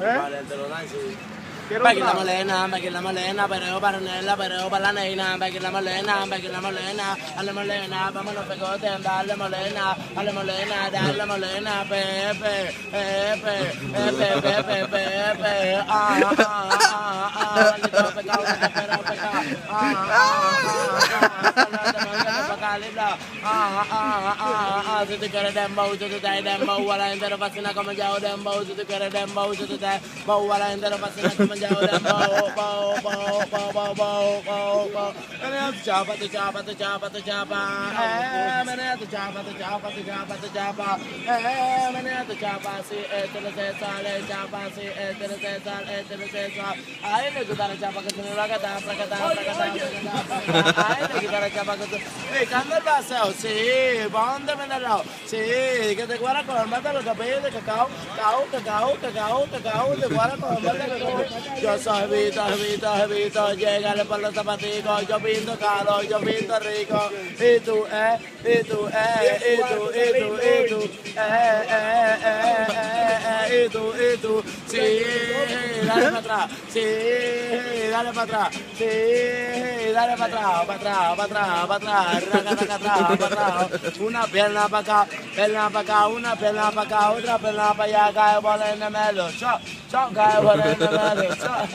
Vale, te lo dan, sí. Becky la morena, pereo para Nela, pereo para la nena, Becky la morena, a la morena, vámonos pegote, dale morena, Pepe, maldito pecado, si tú quieres dembow, si tú te dembow, a la gente no fascina como yo dembow, si tú quieres dembow, si tú te dembow, a la gente no fascina como yo dembow, menea tu chapa, menea tu chapa, menea tu chapa, si este no se sale, chapa, si este no se sale, ay, le gusta la chapa que se me va a catar, ay, le gusta la chapa que se me cambia el paseo, sí, póndeme en el lado, sí, que te guarda con el mate de los capillos de cacao, te guarda con el mate de los capillos. Yo soy Vito, llégale por los zapaticos, yo pinto caro, yo pinto rico, y tú, sí, dale para atrás, sí, dale para atrás, sí, dale para atrás, una pierna para acá, una pierna para acá, otra pierna para allá, cae bola en el medio, cae bola en el medio,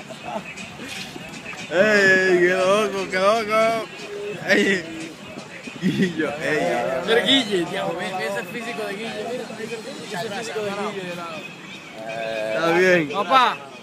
¡Ey, qué loco! ¡Ey! Guillo, Mira Guille, tío, ves el físico de Guille, mira el físico de Guille de lado. Está bien. Papá.